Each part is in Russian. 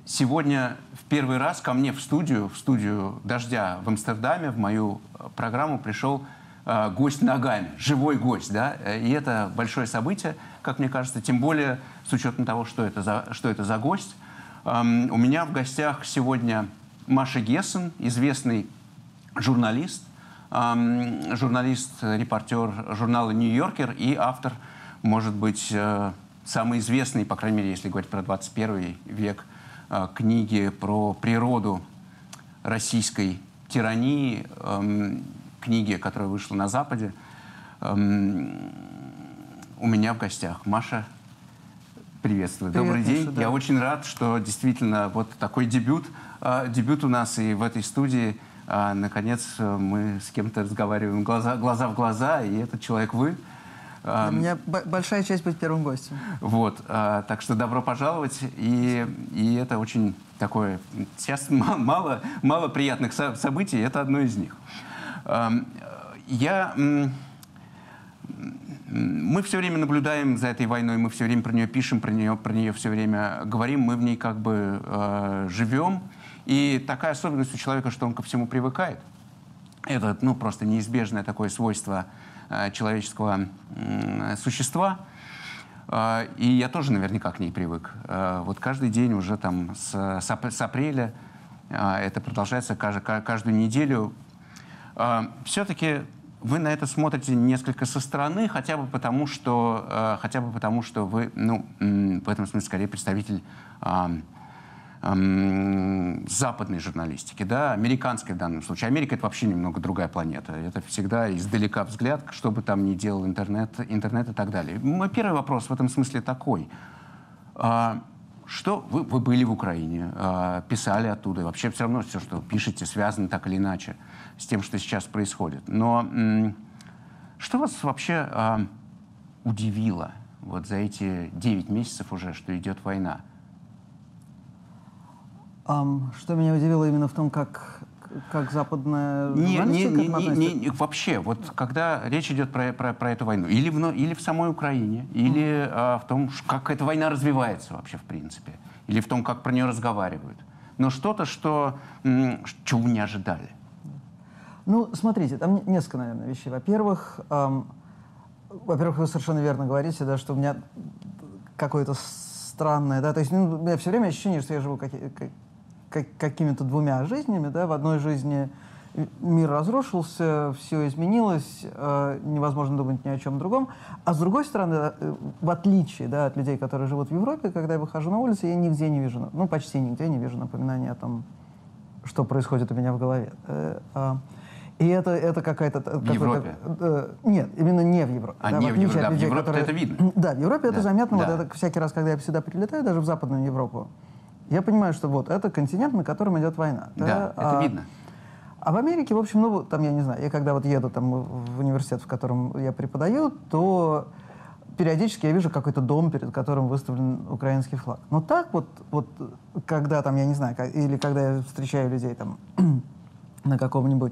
Сегодня в первый раз ко мне в студию «Дождя» в Амстердаме, в мою программу пришел гость ногами, живой гость, да, и это большое событие, как мне кажется, тем более с учетом того, что это за гость. У меня в гостях сегодня Маша Гессен, известный журналист, репортер журнала «Нью-Йоркер» и автор, может быть, самый известный, по крайней мере, если говорить про 21 век, книги про природу российской тирании, книги, которая вышла на Западе. У меня в гостях Маша. Приветствую. Добрый день. Да. Я очень рад, что действительно вот такой дебют у нас и в этой студии. Наконец мы с кем-то разговариваем глаза в глаза, и этот человек вы. Для меня большая честь быть первым гостем. Вот, так что добро пожаловать. И это очень такое... Сейчас мало приятных событий, это одно из них. Мы все время наблюдаем за этой войной, мы все время про нее пишем, про нее все время говорим, мы в ней как бы живем. И такая особенность у человека, что он ко всему привыкает. Это просто неизбежное такое свойство человеческого существа. И я тоже наверняка к ней привык. Вот каждый день уже там с апреля, это продолжается каждую неделю. Все-таки вы на это смотрите несколько со стороны, хотя бы потому, что вы, в этом смысле, скорее представитель западной журналистики, да, американской в данном случае. Америка — это вообще немного другая планета. Это всегда издалека взгляд, что бы там ни делал интернет и так далее. Мой первый вопрос в этом смысле такой. Что вы были в Украине, писали оттуда, и вообще все равно все, что пишете, связано так или иначе с тем, что сейчас происходит. Но что вас вообще удивило вот за эти 9 месяцев уже, что идет война? Что меня удивило именно в том, как западная журналистика вообще, вот когда речь идет про эту войну, или в самой Украине, или в том, как эта война развивается вообще в принципе, или в том, как про нее разговаривают. Но что-то, чего вы не ожидали. Ну, смотрите, там несколько, наверное, вещей. Во-первых, вы совершенно верно говорите, да, что у меня какое-то странное, да, то есть у меня все время ощущение, что я живу какими-то двумя жизнями, да, в одной жизни мир разрушился, все изменилось, невозможно думать ни о чем другом, а с другой стороны, в отличие, да, от людей, которые живут в Европе, когда я выхожу на улицу, я нигде не вижу, почти нигде не вижу напоминаний о том, что происходит у меня в голове. И это какая-то... В Европе? Нет, именно не в Европе. Не в Европе, да, в Европе это видно. Да, в Европе это заметно, вот это всякий раз, когда я сюда прилетаю, даже в Западную Европу, я понимаю, что вот это континент, на котором идет война. Да, это видно. А в Америке, в общем, там, я не знаю, я когда вот еду там в университет, в котором я преподаю, то периодически я вижу какой-то дом, перед которым выставлен украинский флаг. Но так вот когда там, я не знаю, или когда я встречаю людей там на каком-нибудь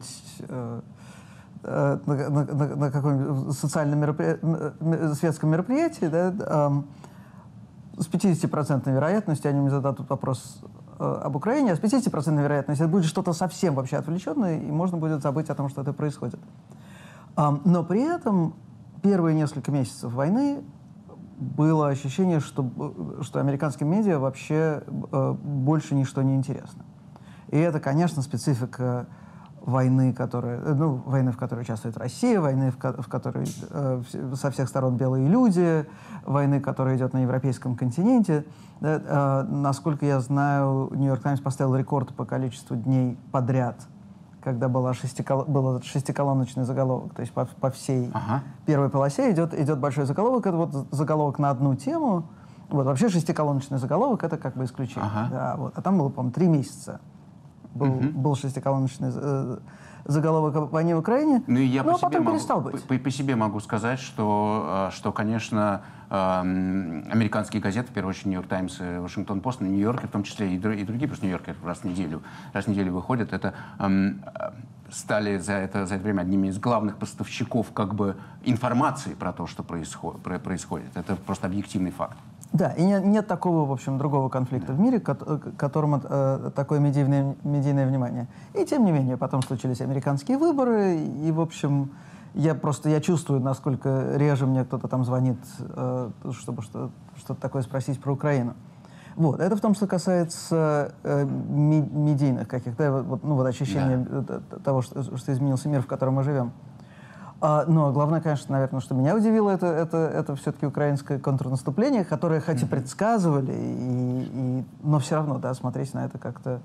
на каком-нибудь социальном светском мероприятии, да, с 50% вероятностью они мне зададут вопрос об Украине, а с 50% вероятностью это будет что-то совсем вообще отвлеченное, и можно будет забыть о том, что это происходит. Но при этом первые несколько месяцев войны было ощущение, что американским медиа вообще больше ничто не интересно. И это, конечно, специфика войны, в которой участвует Россия, войны, в которой со всех сторон белые люди, войны, которая идет на европейском континенте. Да, насколько я знаю, «Нью-Йорк Таймс» поставил рекорд по количеству дней подряд, когда был шестиколоночный заголовок. То есть по всей первой полосе идет большой заголовок. Это вот заголовок на одну тему. Вот, вообще шестиколоночный заголовок — это как бы исключение. Да, вот. А там было, по-моему, 3 месяца. Был шестиколоночный заголовок о войне в Украине, ну, и я потом перестал быть. По себе могу сказать, что конечно, американские газеты, в первую очередь «Нью-Йорк Таймс», «Вашингтон-Пост», «Нью-Йоркер», в том числе и другие, просто «Нью-Йоркер» раз в неделю выходят, это стали за это время одними из главных поставщиков как бы информации про то, что происходит. Это просто объективный факт. Да, и нет такого, в общем, другого конфликта в мире, которому такое медийное внимание. И тем не менее, потом случились американские выборы, и, в общем, я чувствую, насколько реже мне кто-то там звонит, чтобы что-то такое спросить про Украину. Вот, это в том, что касается медийных каких-то, ощущения того, что изменился мир, в котором мы живем. Но главное, конечно, наверное, что меня удивило, это все-таки украинское контрнаступление, которое хоть и предсказывали, но все равно, да, смотреть на это как-то...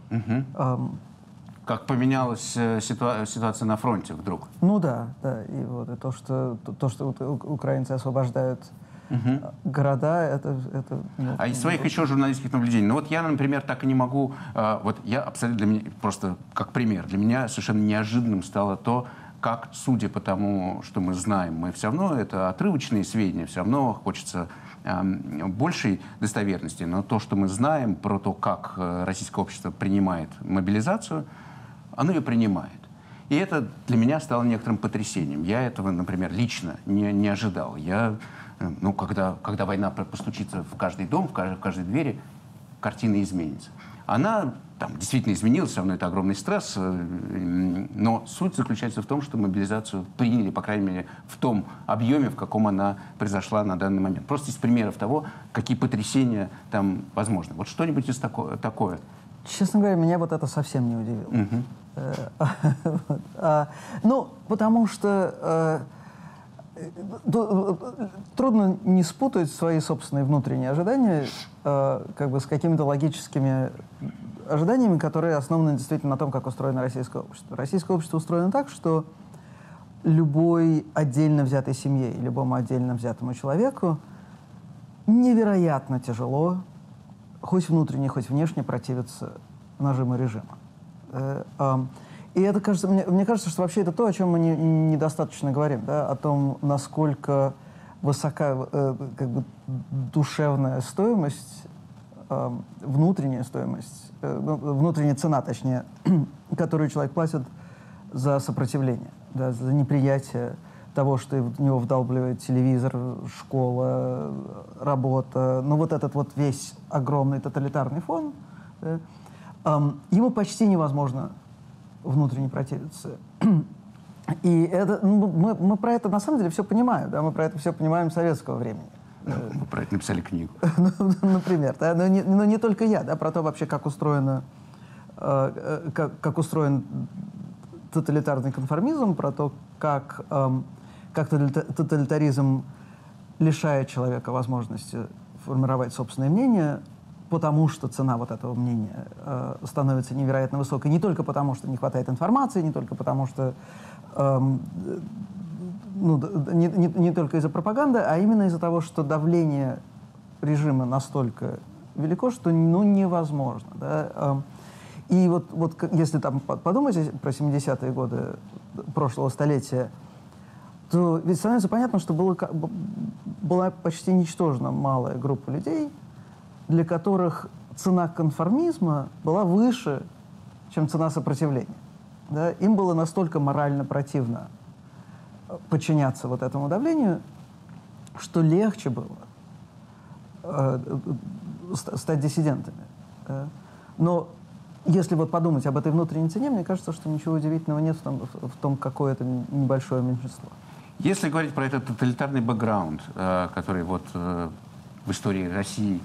Как поменялась ситуация на фронте вдруг? Ну да, и вот и то, что украинцы освобождают города, это а из своих еще журналистских наблюдений. Ну вот я, например, так и не могу... вот я абсолютно, для меня, просто как пример, для меня совершенно неожиданным стало то, как, судя по тому, что мы знаем, мы все равно, это отрывочные сведения, все равно хочется большей достоверности, но то, что мы знаем про то, как российское общество принимает мобилизацию, оно ее принимает. И это для меня стало некоторым потрясением. Я этого, например, лично не ожидал. Когда война постучится в каждый дом, в каждой двери, картина изменится. Она там действительно изменилась, все равно это огромный стресс, но суть заключается в том, что мобилизацию приняли, по крайней мере, в том объеме, в каком она произошла на данный момент. Просто из примеров того, какие потрясения там возможны. Вот что-нибудь из такое. Честно говоря, меня вот это совсем не удивило. Потому что трудно не спутать свои собственные внутренние ожидания с какими-то логическими ожиданиями, которые основаны действительно на том, как устроено российское общество. Российское общество устроено так, что любой отдельно взятой семье и любому отдельно взятому человеку невероятно тяжело, хоть внутренне, хоть внешне, противиться нажиму режима. И это, кажется, мне кажется, что вообще это то, о чем мы недостаточно говорим, да, о том, насколько высока душевная стоимость, внутренняя стоимость, внутренняя цена, точнее, которую человек платит за сопротивление, да, за неприятие того, что в него вдалбливает телевизор, школа, работа, вот этот вот весь огромный тоталитарный фон, да, ему почти невозможно внутренне противиться. И это, мы про это на самом деле все понимаем, да, мы про это все понимаем с советского времени. Мы про это написали книгу. Например, да, но не только я, да, про то вообще, как устроен тоталитарный конформизм, про то, как тоталитаризм лишает человека возможности формировать собственное мнение, потому что цена вот этого мнения становится невероятно высокой. Не только потому, что не хватает информации, не только потому, что не только из-за пропаганды, а именно из-за того, что давление режима настолько велико, что невозможно. Да? И вот если там подумать про 70-е годы прошлого столетия, то ведь становится понятно, что была почти ничтожно малая группа людей, для которых цена конформизма была выше, чем цена сопротивления. Да? Им было настолько морально противно подчиняться вот этому давлению, что легче было стать диссидентами. Да? Но если вот подумать об этой внутренней цене, мне кажется, что ничего удивительного нет в том, какое это небольшое меньшинство. Если говорить про этот тоталитарный бэкграунд, который вот в истории России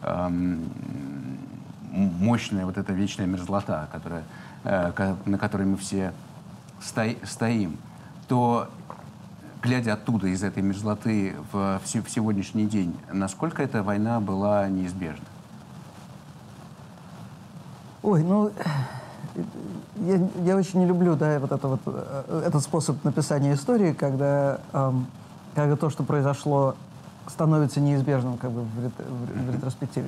мощная вот эта вечная мерзлота, на которой мы все стоим, то, глядя оттуда, из этой мерзлоты в сегодняшний день, насколько эта война была неизбежна? Ой, я очень не люблю, да, этот способ написания истории, когда то, что произошло, становится неизбежным в ретроспективе.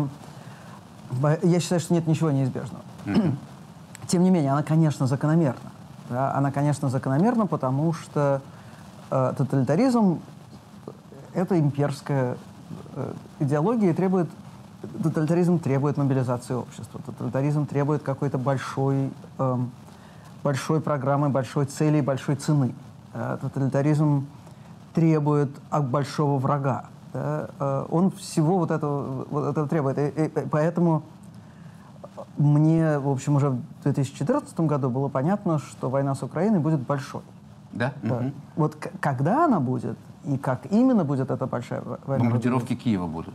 Я считаю, что нет ничего неизбежного. Тем не менее, она, конечно, закономерна. Да? Она, конечно, закономерна, потому что тоталитаризм — это имперская идеология, и тоталитаризм требует мобилизации общества. Тоталитаризм требует какой-то большой программы, большой цели и большой цены. Тоталитаризм требует большого врага. Да? Он всего вот этого требует. И поэтому мне, в общем, уже в 2014 году было понятно, что война с Украиной будет большой. Да? Да. Угу. Вот когда она будет и как именно будет эта большая война? Бомбардировки Киева будут.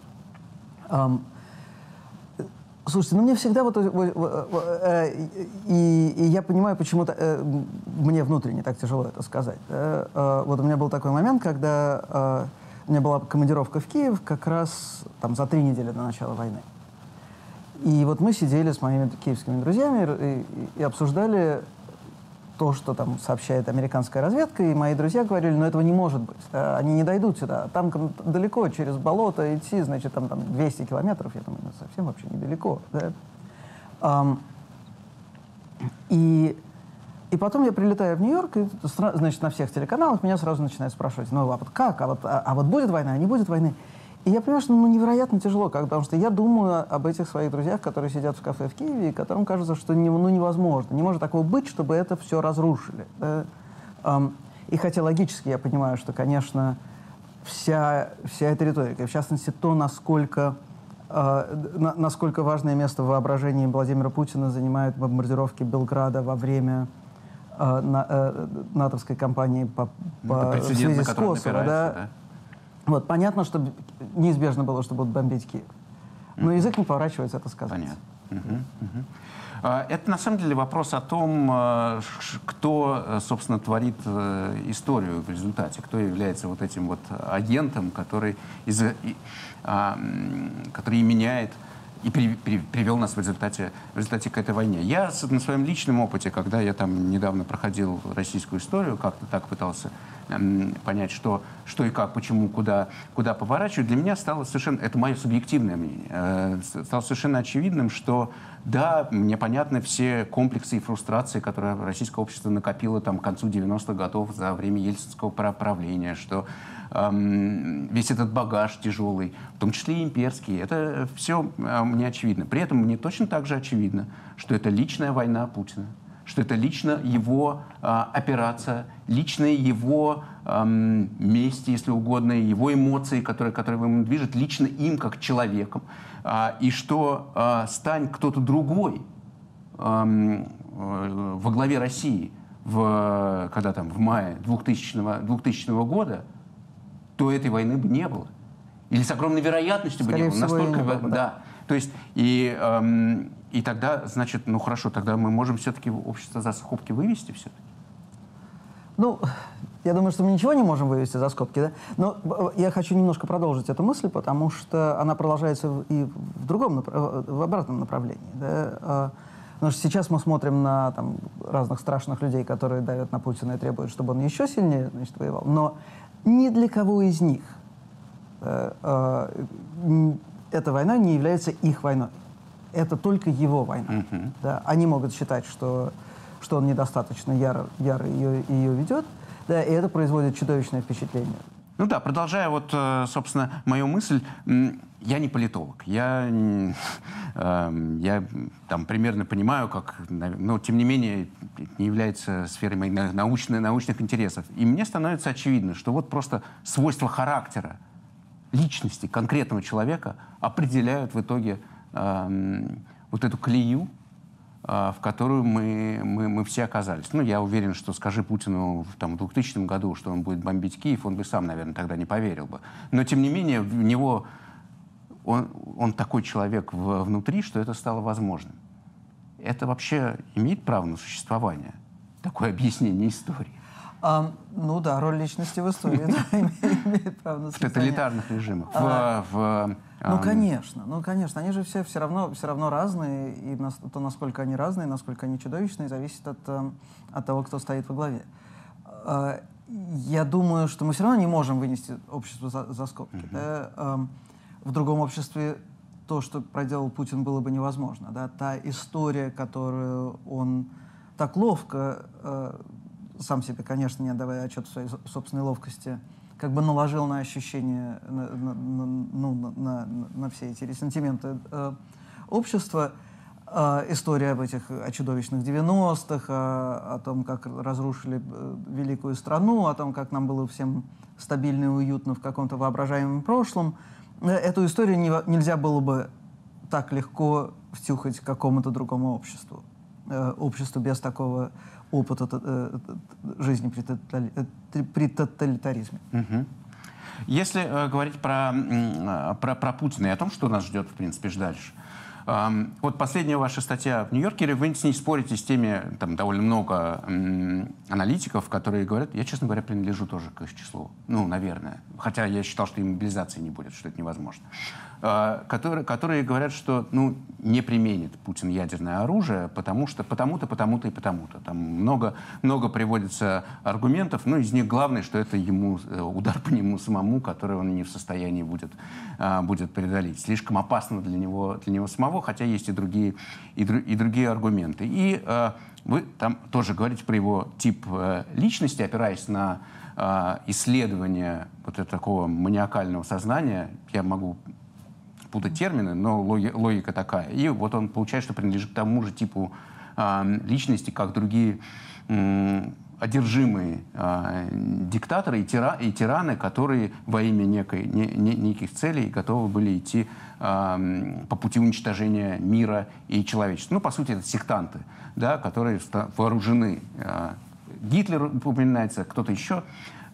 Слушайте, мне всегда и я понимаю, почему-то мне внутренне так тяжело это сказать. Да? Вот у меня был такой момент, когда у меня была командировка в Киев как раз там за 3 недели до начала войны. И вот мы сидели с моими киевскими друзьями и обсуждали то, что там сообщает американская разведка, и мои друзья говорили, этого не может быть, они не дойдут сюда, там далеко, через болото идти, значит, там 200 километров, я думаю, совсем вообще недалеко, да? И потом я прилетаю в Нью-Йорк, и, значит, на всех телеканалах меня сразу начинают спрашивать, а вот как, а вот будет война, а не будет войны? И я понимаю, что невероятно тяжело, потому что я думаю об этих своих друзьях, которые сидят в кафе в Киеве, и которым кажется, что невозможно. Не может такого быть, чтобы это все разрушили. Да? И хотя логически я понимаю, что, конечно, вся эта риторика, в частности, то, насколько важное место в воображении Владимира Путина занимают бомбардировки Белграда во время натовской кампании в связи с Косово. Да? Вот, понятно, что неизбежно было, что будут бомбить Киев. Но язык не поворачивается это сказать. Понятно. Это на самом деле вопрос о том, кто, собственно, творит историю в результате, кто является вот этим вот агентом, который меняет и привел нас в результате к этой войне. Я на своем личном опыте, когда я там недавно проходил российскую историю, как-то так пытался понять, что и как, почему, куда поворачивать, для меня стало совершенно, это мое субъективное мнение, стало совершенно очевидным, что да, мне понятны все комплексы и фрустрации, которые российское общество накопило там, к концу 90-х годов за время ельцинского правления, что весь этот багаж тяжелый, в том числе и имперский, это все мне очевидно. При этом мне точно так же очевидно, что это личная война Путина, что это лично его операция, личные его месть, если угодно, его эмоции, которые ему движут, лично им, как человеком. И что стань кто-то другой во главе России в мае 2000 года, то этой войны бы не было. Или с огромной вероятностью бы не было. Настолько, да. То есть, и тогда, значит, хорошо, тогда мы можем все-таки общество за скобки вывести все-таки? Я думаю, что мы ничего не можем вывести за скобки, да? Но я хочу немножко продолжить эту мысль, потому что она продолжается и в обратном направлении, да? Потому что сейчас мы смотрим на разных страшных людей, которые давят на Путина и требуют, чтобы он еще сильнее, значит, воевал. Но ни для кого из них эта война не является их войной. Это только его война. Да? Они могут считать, что он недостаточно яро ее ведет, да, и это производит чудовищное впечатление. Продолжая собственно, мою мысль, я не политолог. Я примерно понимаю, но тем не менее не является сферой моих научных интересов. И мне становится очевидно, что просто свойства характера личности конкретного человека определяют в итоге эту колею, в которую мы все оказались. Я уверен, что скажи Путину в 2000 году, что он будет бомбить Киев, он бы сам, наверное, тогда не поверил бы. Но, тем не менее, в него он такой человек внутри, что это стало возможным. Это вообще имеет право на существование? Такое объяснение истории? Роль личности в истории имеет право на существование. В тоталитарных режимах. Конечно. Они же все равно разные, и то, насколько они разные, насколько они чудовищные, зависит от того, кто стоит во главе. Я думаю, что мы все равно не можем вынести общество за скобки. Да? В другом обществе то, что проделал Путин, было бы невозможно. Да? Та история, которую он так ловко, сам себе, конечно, не отдавая отчет в своей собственной ловкости, наложил на ощущения, на все эти ресентименты общества, история о чудовищных 90-х, о том, как разрушили великую страну, о том, как нам было всем стабильно и уютно в каком-то воображаемом прошлом. Эту историю нельзя было бы так легко втюхать какому-то другому обществу. Обществу без такого опыта жизни при тоталитаризме. Угу. Если говорить про Путина и о том, что нас ждет, в принципе, дальше. Вот последняя ваша статья в Нью-Йоркере, вы с ней спорите с теми, там довольно много аналитиков, которые говорят, я, честно говоря, принадлежу тоже к их числу, ну, наверное, хотя я считал, что и мобилизации не будет, что это невозможно, которые говорят, что, ну, не применит Путин ядерное оружие, потому что потому-то, потому-то и потому-то. Там много приводится аргументов, но из них главное, что это ему удар по нему самому, который он не в состоянии будет преодолеть. Слишком опасно для него самого, хотя есть и другие аргументы. И вы там тоже говорите про его тип личности, опираясь на исследование вот этого такого маниакального сознания. Я могу путать термины, но логика такая. И вот он получает, что принадлежит к тому же типу личности, как другие одержимые диктаторы и тираны, которые во имя неких целей готовы были идти по пути уничтожения мира и человечества. Ну, по сути, это сектанты, да, которые вооружены. Гитлер упоминается, кто-то еще.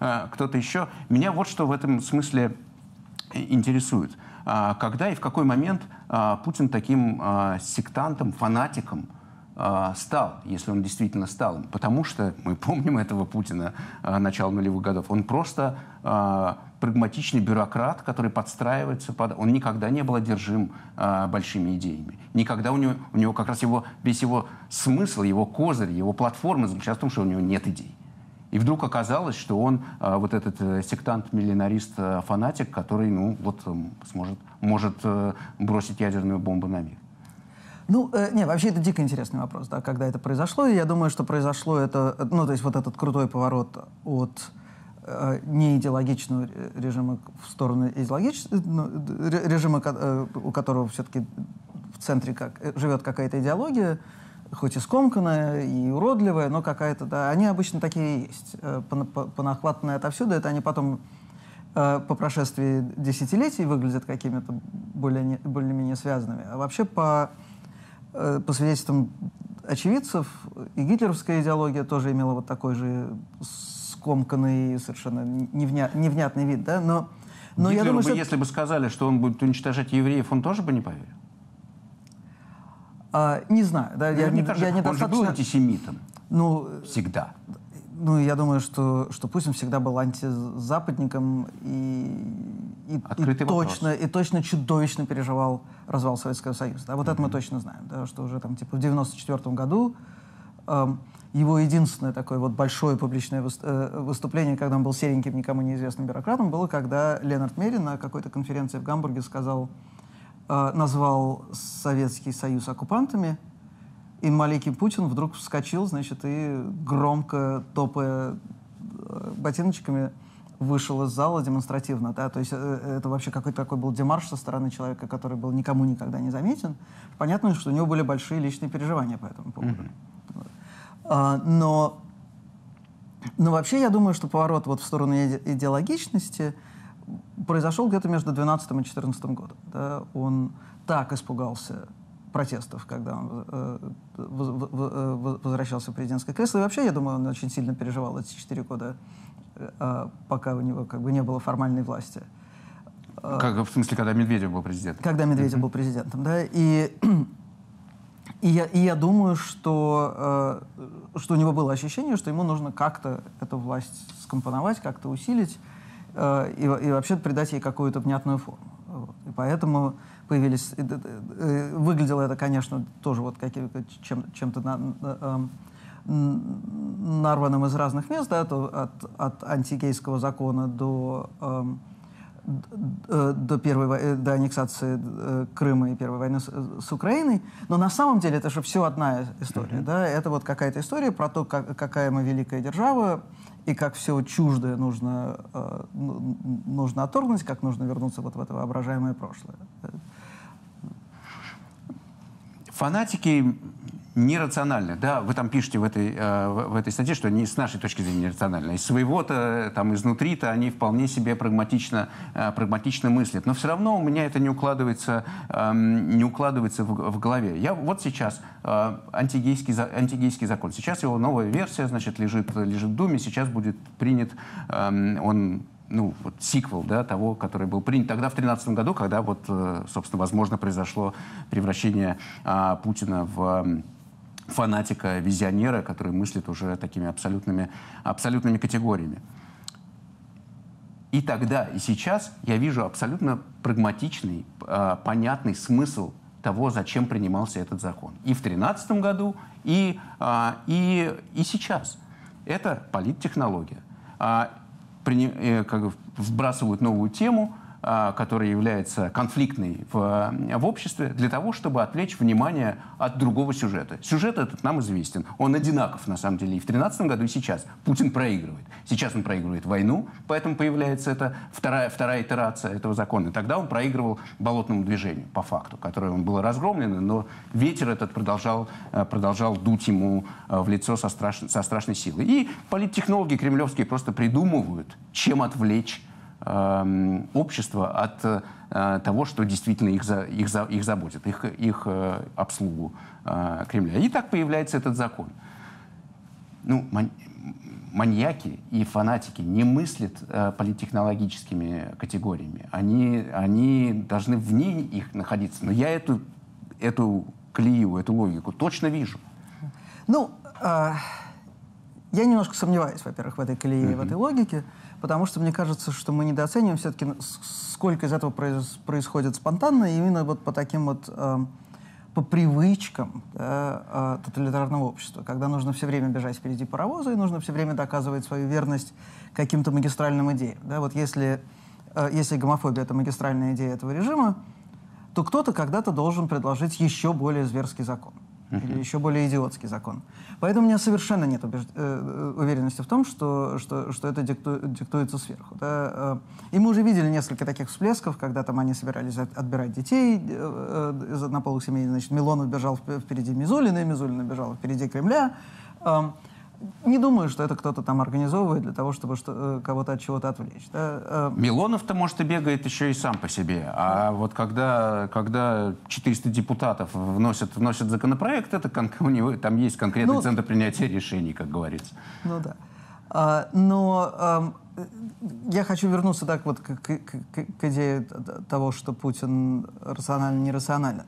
Меня вот что в этом смысле интересует. Когда и в какой момент Путин таким сектантом, фанатиком стал, если он действительно стал им? Потому что мы помним этого Путина начала нулевых годов. Он просто прагматичный бюрократ, который подстраивается Он никогда не был одержим большими идеями. Никогда у него как раз весь его смысл, его козырь, его платформа заключалась в том, что у него нет идей. И вдруг оказалось, что он вот этот сектант-миллинарист-фанатик, который, ну, вот может бросить ядерную бомбу на мир. Ну, не, вообще это дико интересный вопрос, да, когда это произошло. И я думаю, что произошло это, ну, то есть вот этот крутой поворот от неидеологичного режима в сторону режима, у которого все-таки в центре живет какая-то идеология, хоть и скомканная, и уродливая, но какая-то, да, они обычно такие и есть. Понахватанные отовсюду, это они потом по прошествии десятилетий выглядят какими-то более-менее связанными. А вообще по свидетельствам очевидцев, и гитлеровская идеология тоже имела вот такой же скомканный, совершенно невнятный вид, да, но я думаю, что... Если бы сказали, что он будет уничтожать евреев, он тоже бы не поверил? Не знаю. Да, он же был антисемитом. Ну, всегда. Ну, я думаю, что Путин всегда был антизападником и точно чудовищно переживал развал Советского Союза. Да, вот это мы точно знаем, да, что уже там типа в 1994 году его единственное такое вот большое публичное выступление, когда он был сереньким, никому неизвестным бюрократом, было, когда Ленард Мерин на какой-то конференции в Гамбурге назвал Советский Союз оккупантами, и маленький Путин вдруг вскочил, значит, и громко, топая ботиночками, вышел из зала демонстративно. Да? То есть это вообще какой-то такой был демарш со стороны человека, который был никому никогда не заметен. Понятно, что у него были большие личные переживания по этому поводу. Но вообще я думаю, что поворот вот в сторону идеологичности произошел где-то между 2012 и 2014 годом. Да? Он так испугался протестов, когда он возвращался в президентское кресло. И вообще, я думаю, он очень сильно переживал эти 4 года, пока у него как бы не было формальной власти. В смысле, когда Медведев был президентом? Когда Медведев был президентом, да. И я думаю, что у него было ощущение, что ему нужно как-то эту власть скомпоновать, как-то усилить и вообще придать ей какую-то внятную форму. Вот. И поэтому выглядело это, конечно, тоже вот чем-то нарванным из разных мест, да, от антигейского закона до аннексации Крыма и первой войны с Украиной. Но на самом деле это же все одна история. Да? Это вот какая-то история про то, какая мы великая держава, и как все чуждое нужно отторгнуть, как нужно вернуться вот в это воображаемое прошлое. Фанатики нерациональны. Да, вы там пишете в этой статье, что они с нашей точки зрения нерациональны. Из своего-то, там, изнутри-то они вполне себе прагматично мыслят. Но все равно у меня это не укладывается в голове. Вот сейчас антигейский закон. Сейчас его новая версия, значит, лежит в Думе. Сейчас будет принят сиквел, да, того, который был принят тогда, в 2013 году, когда, собственно, возможно, произошло превращение Путина в фанатика, визионера, который мыслит уже такими абсолютными категориями. И тогда, и сейчас я вижу абсолютно прагматичный, понятный смысл того, зачем принимался этот закон. И в 2013 году, и сейчас. Это политтехнология. Вбрасывают новую тему, которая является конфликтной в обществе, для того, чтобы отвлечь внимание от другого сюжета. Сюжет этот нам известен. Он одинаков, на самом деле, и в 2013 году, и сейчас. Путин проигрывает. Сейчас он проигрывает войну, поэтому появляется эта вторая итерация этого закона. И тогда он проигрывал болотному движению, по факту, которое он было разгромлено, но ветер этот продолжал дуть ему в лицо со страшной силой. И политтехнологи кремлевские просто придумывают, чем отвлечь общество от того, что действительно их заботит, их обслугу Кремля. И так появляется этот закон. Маньяки и фанатики не мыслят политтехнологическими категориями. Они должны вне их находиться. Но я эту колею, эту логику точно вижу. Я немножко сомневаюсь, во-первых, в этой колее, в этой логике, потому что мне кажется, что мы недооцениваем все-таки, сколько из этого происходит спонтанно, и именно вот по таким по привычкам тоталитарного общества, когда нужно все время бежать впереди паровоза и нужно все время доказывать свою верность каким-то магистральным идеям. Да? Вот если гомофобия — это магистральная идея этого режима, то кто-то когда-то должен предложить еще более зверский закон. Или еще более идиотский закон. Поэтому у меня совершенно нет уверенности в том, что это диктуется сверху. Да? И мы уже видели несколько таких всплесков, когда там они собирались отбирать детей из однополых семей. Значит, Милонов бежал впереди Мизулина, и Мизулина бежала впереди Кремля. Не думаю, что это кто-то там организовывает для того, чтобы кого-то от чего-то отвлечь. Да? Милонов-то, может, и бегает еще и сам по себе. А вот когда 400 депутатов вносят законопроект, у него там есть конкретный центр принятия решений, как говорится. Ну да. Но я хочу вернуться так вот к идее того, что Путин рационально-нерационально.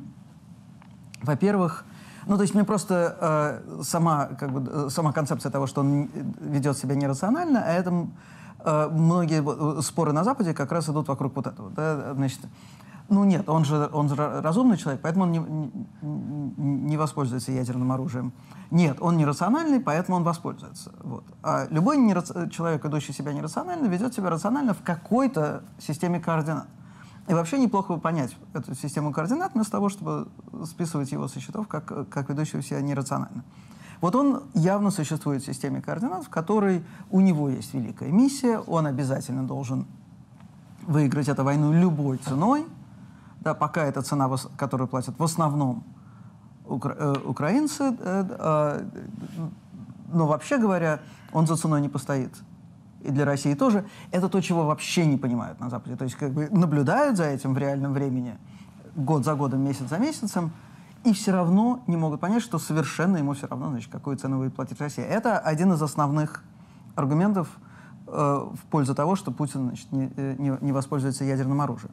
Во-первых, то есть мне просто сама концепция того, что он ведет себя нерационально, а это многие споры на Западе как раз идут вокруг вот этого. Да? Значит, нет, он же разумный человек, поэтому он не воспользуется ядерным оружием. Нет, он нерациональный, поэтому он воспользуется. Вот. А любой человек, ведущий себя нерационально, ведет себя рационально в какой-то системе координат. И вообще неплохо бы понять эту систему координат, вместо того, чтобы списывать его со счетов как ведущего себя нерационально. Вот он явно существует в системе координат, в которой у него есть великая миссия, он обязательно должен выиграть эту войну любой ценой, да, пока эта цена, которую платят в основном украинцы, но вообще говоря, он за ценой не постоит. И для России тоже, это то, чего вообще не понимают на Западе. То есть наблюдают за этим в реальном времени, год за годом, месяц за месяцем, и все равно не могут понять, что совершенно ему все равно, значит, какую цену будет платить Россия. Это один из основных аргументов в пользу того, что Путин, значит, не воспользуется ядерным оружием.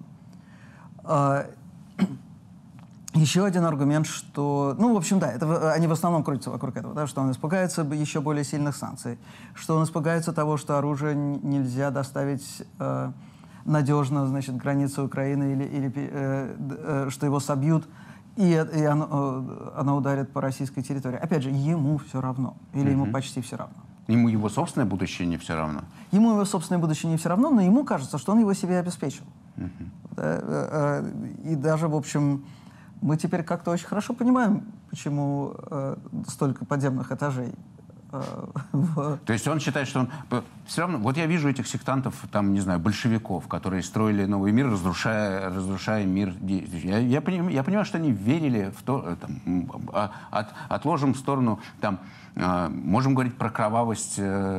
Еще один аргумент, что... в общем, да, они в основном крутятся вокруг этого, да, что он испугается еще более сильных санкций, что он испугается того, что оружие нельзя доставить надежно, значит, границы Украины, или что его собьют, и оно ударит по российской территории. Опять же, ему все равно, или ему почти все равно. Ему его собственное будущее не все равно? Ему его собственное будущее не все равно, но ему кажется, что он его себе обеспечил. И даже, в общем... Мы теперь как-то очень хорошо понимаем, почему столько подземных этажей То есть он считает, что он... Все равно... Вот я вижу этих сектантов, там, не знаю, большевиков, которые строили новый мир, разрушая мир. Я понимаю, что они верили в то... Отложим в сторону... Можем говорить про кровавость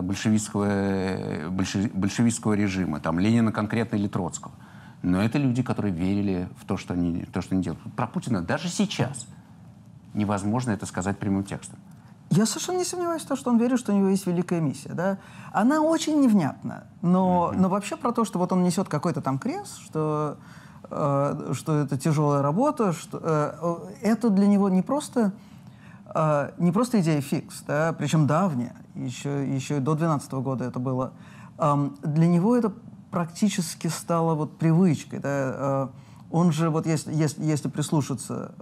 большевистского режима, там, Ленина конкретно или Троцкого. Но это люди, которые верили в то, что они делают. Про Путина даже сейчас невозможно это сказать прямым текстом. Я совершенно не сомневаюсь в том, что он верит, что у него есть великая миссия. Да? Она очень невнятна. Но вообще про то, что вот он несет какой-то там крест, что это тяжелая работа, что это для него не просто идея фикс, да? Причем давняя, еще и до 2012 года это было. Для него это практически стало вот привычкой. Да? Он же, вот если прислушаться,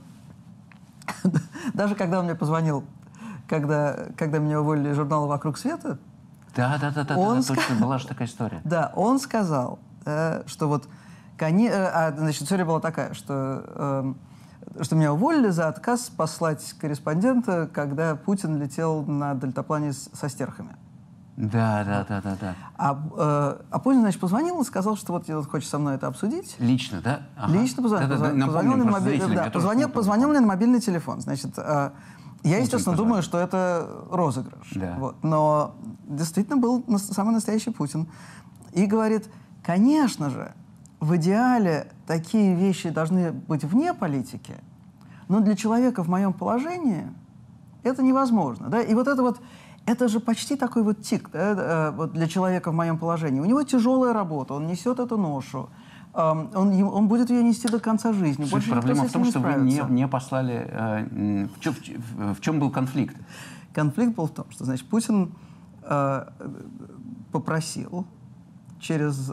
даже когда он мне позвонил, когда меня уволили из журнала «Вокруг света», точно, была же такая история. Да, он сказал, что вот, значит, история была такая, что меня уволили за отказ послать корреспондента, когда Путин летел на дельтаплане со стерхами. Да. А Путин, значит, позвонил и сказал, что вот хочет со мной это обсудить. Лично, да? Ага. Лично позвонил мне на мобильный телефон. Значит, я, естественно, думаю, что это розыгрыш. Да. Вот. Но действительно был самый настоящий Путин. И говорит, конечно же, в идеале такие вещи должны быть вне политики, но для человека в моем положении это невозможно. Да? И вот это же почти такой вот тик, да? Вот для человека в моем положении. У него тяжелая работа, он несет эту ношу. Он будет ее нести до конца жизни. Больше проблема в том, что вы не послали... В чем был конфликт? Конфликт был в том, что, значит, Путин попросил через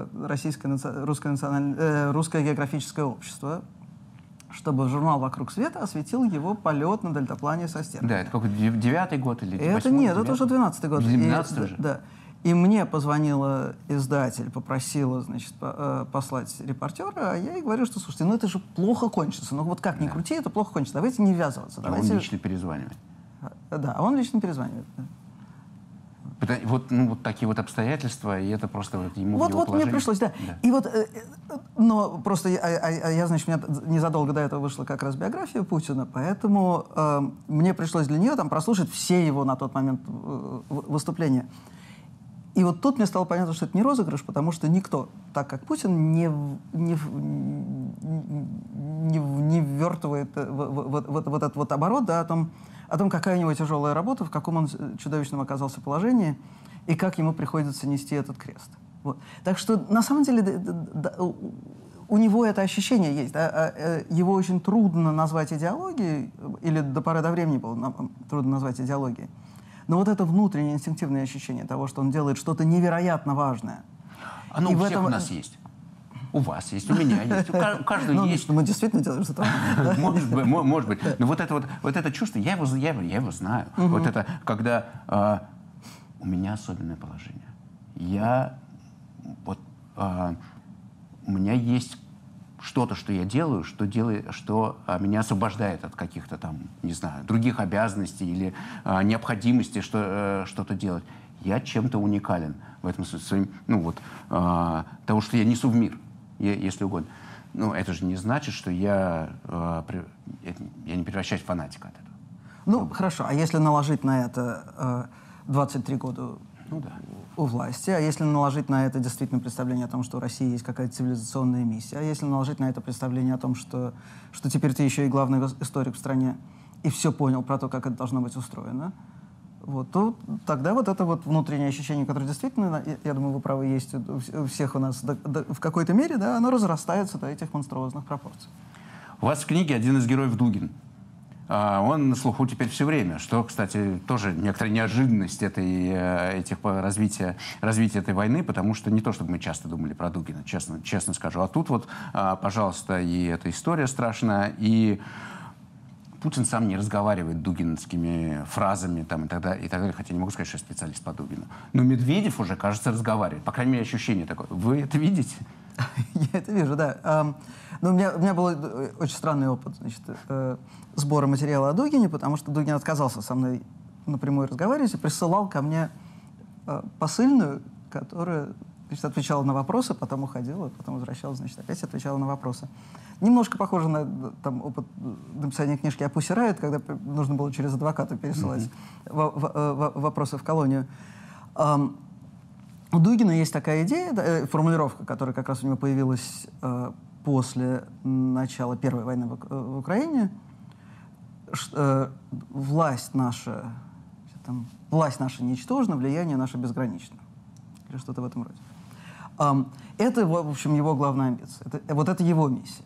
Русское географическое общество, чтобы журнал «Вокруг света» осветил его полет на дельтаплане со стержнем. Да, это какой-то 9-й год или 8-й? Это нет, это уже 12-й год. 12-й уже? Да. И мне позвонила издатель, попросила, значит, послать репортера, а я ей говорю, что, слушайте, это же плохо кончится. Ну вот как ни крути, это плохо кончится. Давайте не ввязываться. Он лично перезванивает? Да, он лично перезванивает. Да. Вот такие вот обстоятельства, и это просто ему в его Вот мне пришлось, да. И вот, но просто я, значит, у меня незадолго до этого вышла как раз биография Путина, поэтому мне пришлось для нее там прослушать все его на тот момент выступления. И вот тут мне стало понятно, что это не розыгрыш, потому что никто, так как Путин, не ввертывает вот этот вот оборот, да, о том, какая у него тяжелая работа, в каком он чудовищном оказался положении, и как ему приходится нести этот крест. Вот. Так что, на самом деле, у него это ощущение есть. Да? Его очень трудно назвать идеологией, или до поры до времени было трудно назвать идеологией. Но вот это внутреннее инстинктивное ощущение того, что он делает что-то невероятно важное. Оно у всех у нас есть. У вас есть, у меня есть, у каждого есть. Мы действительно делаем что-то. Может быть. Но вот это чувство, я его знаю. Вот это, когда у меня особенное положение. У меня есть что-то, что я делаю, что меня освобождает от каких-то там, не знаю, других обязанностей или необходимости что-то делать. Я чем-то уникален в этом своим, того, что я несу в мир, если угодно. Но это же не значит, что я не превращаюсь в фанатика от этого. Ну, хорошо. А если наложить на это 23 года у власти, а если наложить на это действительно представление о том, что у России есть какая-то цивилизационная миссия, а если наложить на это представление о том, что теперь ты еще и главный историк в стране и все понял про то, как это должно быть устроено, вот, то тогда вот это вот внутреннее ощущение, которое действительно, я думаю, вы правы, есть у всех у нас в какой-то мере, да, оно разрастается до этих монструозных пропорций. У вас в книге один из героев Дугин. Он на слуху теперь все время, что, кстати, тоже некоторая неожиданность развития этой войны, потому что не то, чтобы мы часто думали про Дугина, честно скажу. А тут вот, пожалуйста, и эта история страшная, и Путин сам не разговаривает дугиновскими фразами там, и так далее, хотя не могу сказать, что я специалист по Дугину. Но Медведев уже, кажется, разговаривает. По крайней мере, ощущение такое. Вы это видите? Я это вижу, да. Но у меня был очень странный опыт, значит, сбора материала о Дугине, потому что Дугин отказался со мной напрямую разговаривать, и присылал ко мне посыльную, которая, значит, отвечала на вопросы, потом уходила, потом возвращалась, значит, опять отвечала на вопросы. Немножко похоже на там, опыт написания книжки о Pussy Riot, когда нужно было через адвоката пересылать вопросы в колонию. У Дугина есть такая идея, формулировка, которая как раз у него появилась после начала Первой войны в Украине. Власть наша ничтожна, влияние наше безгранично. Или что-то в этом роде. Это, в общем, его главная амбиция. Вот это его миссия.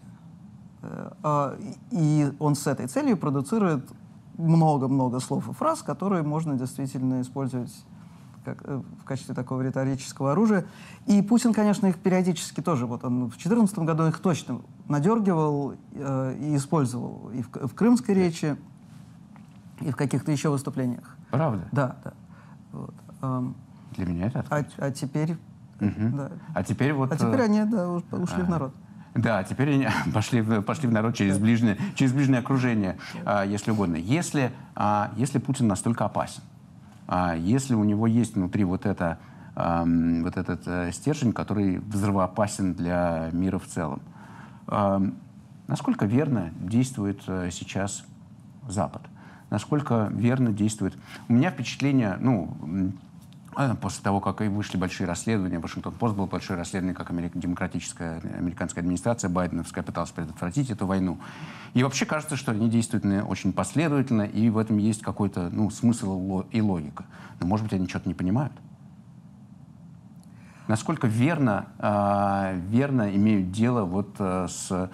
И он с этой целью продуцирует много-много слов и фраз, которые можно действительно использовать в качестве такого риторического оружия. И Путин, конечно, их периодически тоже. Вот он в 2014 году их точно надергивал и использовал и в крымской речи, и в каких-то еще выступлениях. Правда? Да, да. Вот. Для меня это открытие. А теперь... Да. А теперь вот... А теперь они ушли в народ. Да, теперь они пошли в народ через ближнее окружение, если угодно. Если Путин настолько опасен, если у него есть внутри вот этот стержень, который взрывоопасен для мира в целом, насколько верно действует сейчас Запад? Насколько верно действует... У меня впечатление, после того, как и вышли большие расследования, Вашингтон-Пост было большое расследование, как американская администрация байденовская пыталась предотвратить эту войну. И вообще кажется, что они действуют очень последовательно, и в этом есть какой-то смысл и логика. Но, может быть, они что-то не понимают? Насколько верно имеют дело вот с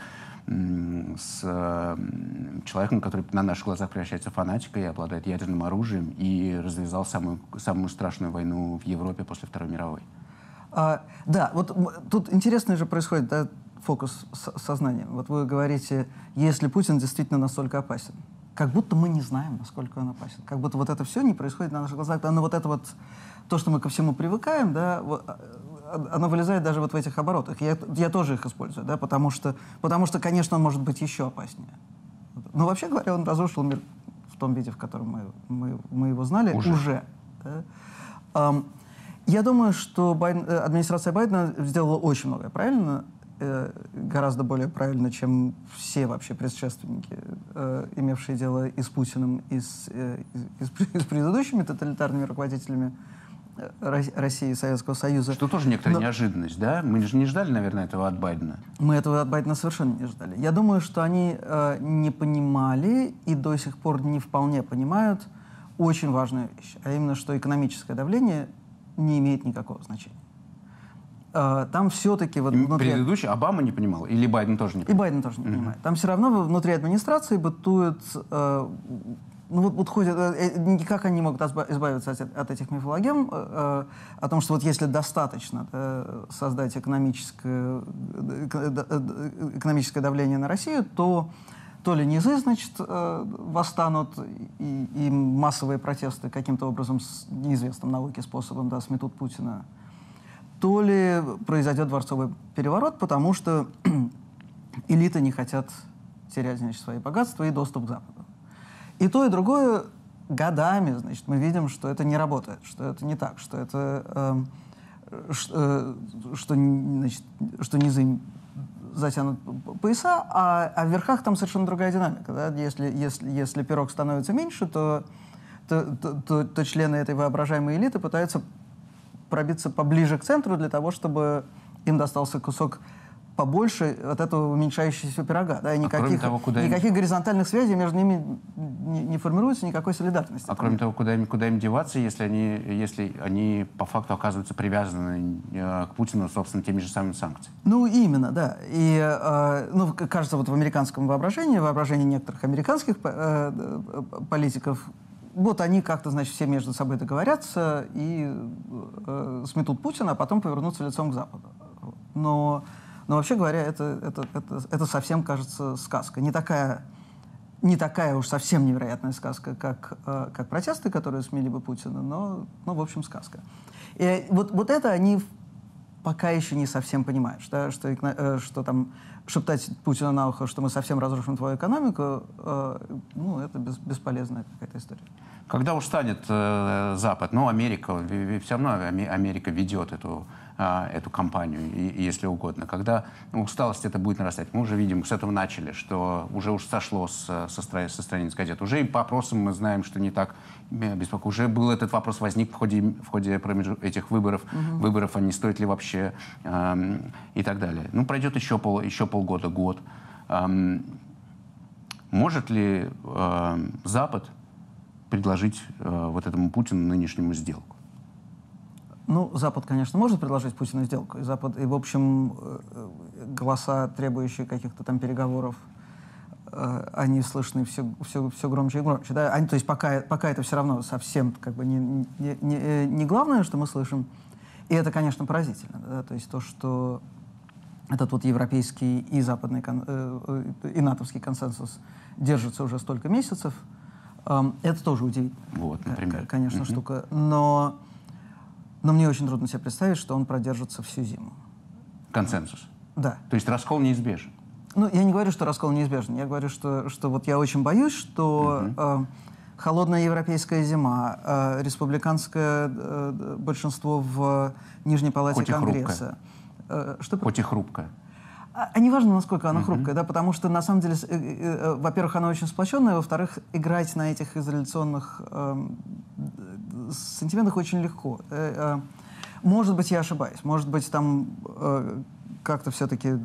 человеком, который на наших глазах превращается в фанатика и обладает ядерным оружием и развязал самую страшную войну в Европе после Второй мировой. Да, вот тут интересно же происходит, да, фокус сознания. Вот вы говорите, если Путин действительно настолько опасен. Как будто мы не знаем, насколько он опасен. Как будто вот это все не происходит на наших глазах. Но вот это вот, то, что мы ко всему привыкаем, да, оно вылезает даже вот в этих оборотах. Я тоже их использую, да, потому что, конечно, он может быть еще опаснее. Но вообще говоря, он разрушил мир в том виде, в котором мы его знали уже. Да. Я думаю, что администрация Байдена сделала очень многое правильно, гораздо более правильно, чем все вообще предшественники, имевшие дело и с Путиным, и с предыдущими тоталитарными руководителями России и Советского Союза. Что тоже некоторая неожиданность, да? Мы же не ждали, наверное, этого от Байдена. Мы этого от Байдена совершенно не ждали. Я думаю, что они не понимали и до сих пор не вполне понимают очень важную вещь, а именно, что экономическое давление не имеет никакого значения. Там все-таки... Вот предыдущий Обама не понимал? Или Байден тоже не понимал? И Байден тоже не понимает. Там все равно внутри администрации бытует... никак они не могут избавиться от этих мифологем о том, что вот если достаточно создать экономическое давление на Россию, то ли низы, значит, восстанут, и массовые протесты каким-то образом с неизвестным науке способом, да, сметут Путина, то ли произойдет дворцовый переворот, потому что элиты не хотят терять, значит, свои богатства и доступ к Западу. И то, и другое годами, значит, мы видим, что это не работает, что это не так, что это, что низы затянут пояса, а в верхах там совершенно другая динамика. Да? Если пирог становится меньше, то члены этой воображаемой элиты пытаются пробиться поближе к центру для того, чтобы им достался кусок побольше от этого уменьшающегося пирога. Да, и никаких горизонтальных связей между ними не формируется, никакой солидарности. Кроме того, куда им деваться, если они по факту оказываются привязаны к Путину, собственно, теми же самыми санкциями? Именно, да. И, кажется, вот в американском воображении некоторых американских политиков, вот они как-то, значит, все между собой договорятся и сметут Путина, а потом повернутся лицом к Западу. Но вообще говоря, это совсем, кажется, сказка. Не такая уж совсем невероятная сказка, как протесты, которые смели бы Путина, но в общем, сказка. И вот это они пока еще не совсем понимаешь, да, что там шептать Путину на ухо, что мы совсем разрушим твою экономику, ну, это бесполезная какая-то история. Когда устанет Запад, ну, Америка, все равно Америка ведет эту кампанию, если угодно. Когда усталость это будет нарастать, мы уже видим, с этого начали, что уже сошло со страниц газет. Уже и по опросам мы знаем, что не так беспокойно. Уже был этот вопрос, возник в ходе этих выборов. Выборов, а не стоит ли вообще, и так далее. Ну, пройдет еще полгода, год. Может ли Запад предложить вот этому Путину нынешнему сделку? Ну, Запад, конечно, может предложить Путину сделку. И в общем, голоса, требующие каких-то там переговоров, они слышны все громче и громче. Да? То есть пока это все равно совсем как бы не главное, что мы слышим. И это, конечно, поразительно. Да? То есть то, что этот вот европейский и западный, и натовский консенсус держится уже столько месяцев, это тоже удивительно. Вот, например. Конечно, штука. Но мне очень трудно себе представить, что он продержится всю зиму. Консенсус? Да. То есть раскол неизбежен? Ну, я не говорю, что раскол неизбежен. Я говорю, что вот я очень боюсь, что холодная европейская зима, республиканское большинство в Нижней палате Конгресса. Хоть и хрупкое. А не важно, насколько она хрупкая, да, потому что, на самом деле, во-первых, она очень сплоченная, во-вторых, играть на этих изоляционных сантиментах очень легко. Может быть, я ошибаюсь. Может быть, там как-то все-таки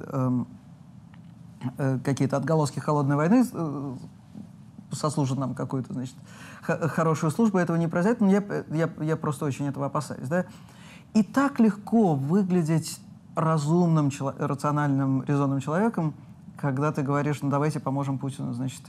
какие-то отголоски холодной войны сослужат нам какую-то, значит, хорошую службу. Этого не произойдет, но я просто очень этого опасаюсь, да. И так легко выглядеть разумным, рациональным, резонным человеком, когда ты говоришь, ну давайте поможем Путину, значит,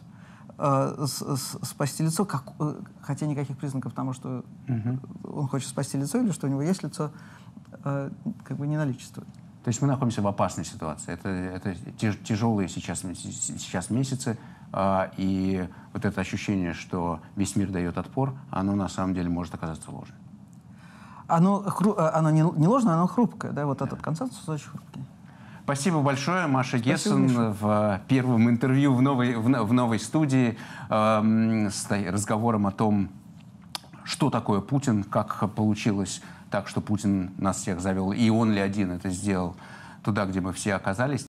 спасти лицо, хотя никаких признаков тому, что он хочет спасти лицо или что у него есть лицо, как бы не наличествует. То есть мы находимся в опасной ситуации. Это тяжелые сейчас месяцы, и вот это ощущение, что весь мир дает отпор, оно на самом деле может оказаться ложным. Оно не ложное, оно хрупкое. Да? Вот этот консенсус очень хрупкий. Спасибо большое, Маша Гессен, в первом интервью в новой студии с разговором о том, что такое Путин, как получилось так, что Путин нас всех завел, и он ли один это сделал туда, где мы все оказались.